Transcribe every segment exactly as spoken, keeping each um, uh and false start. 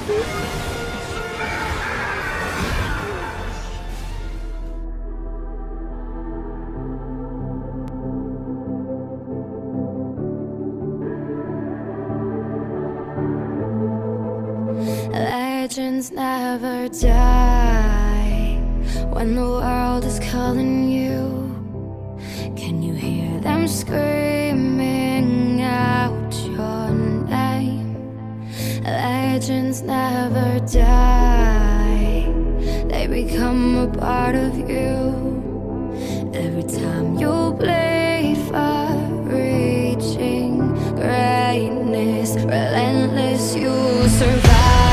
Legends never die. When the world is calling you, can you hear them screaming out your name? Legends never die. They become a part of you. Every time you bleed for reaching greatness, relentless, you survive.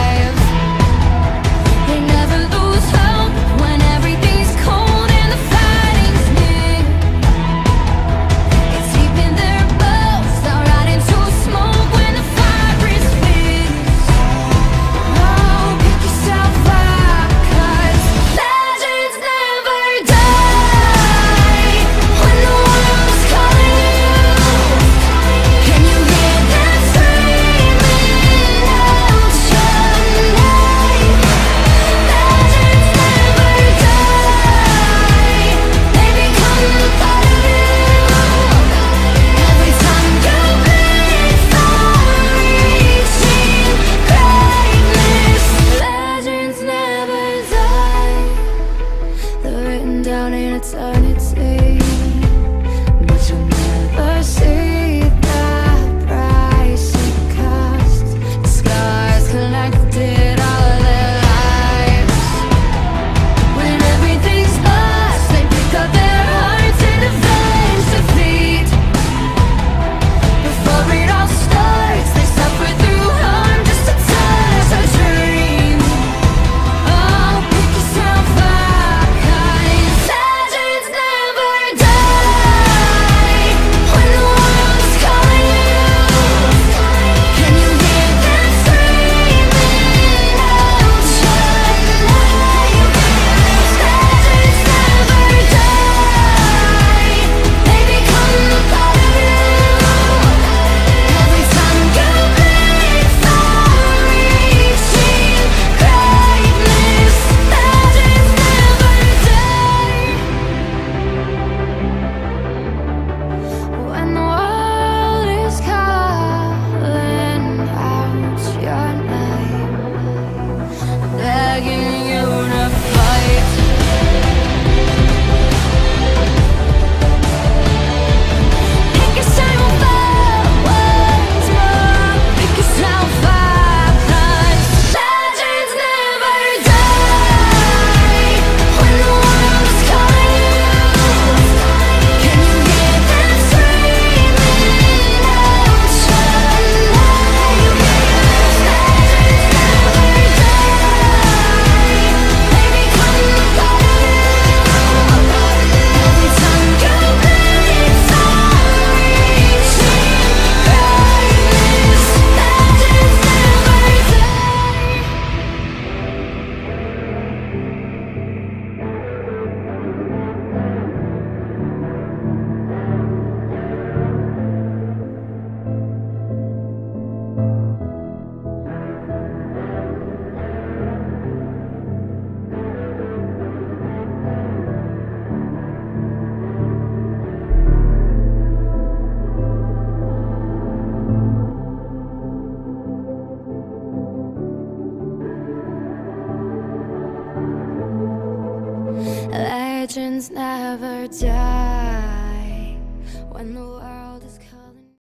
Eternity, but you'll never see the price it cost. The scars collected all their lives. When everything's lost, they pick up their hearts and avenge defeat. Before it all starts, they suffer through harm just to touch a dream. Oh, pick yourself up, 'cause legends never die. When the world is calling you, can you hear them screaming out your name? Legends never die. They become a part of you. Every time you bleed for reaching greatness, legends never die. When the world is calling out your name, begging you to fight. Pick yourself up once more. Pick yourself up, 'cause legends never die. When the world is calling you, can you hear them screaming out your name? Legends never die. They become a part of you. Every time you bleed for reaching greatness, legends never die. Legends never die.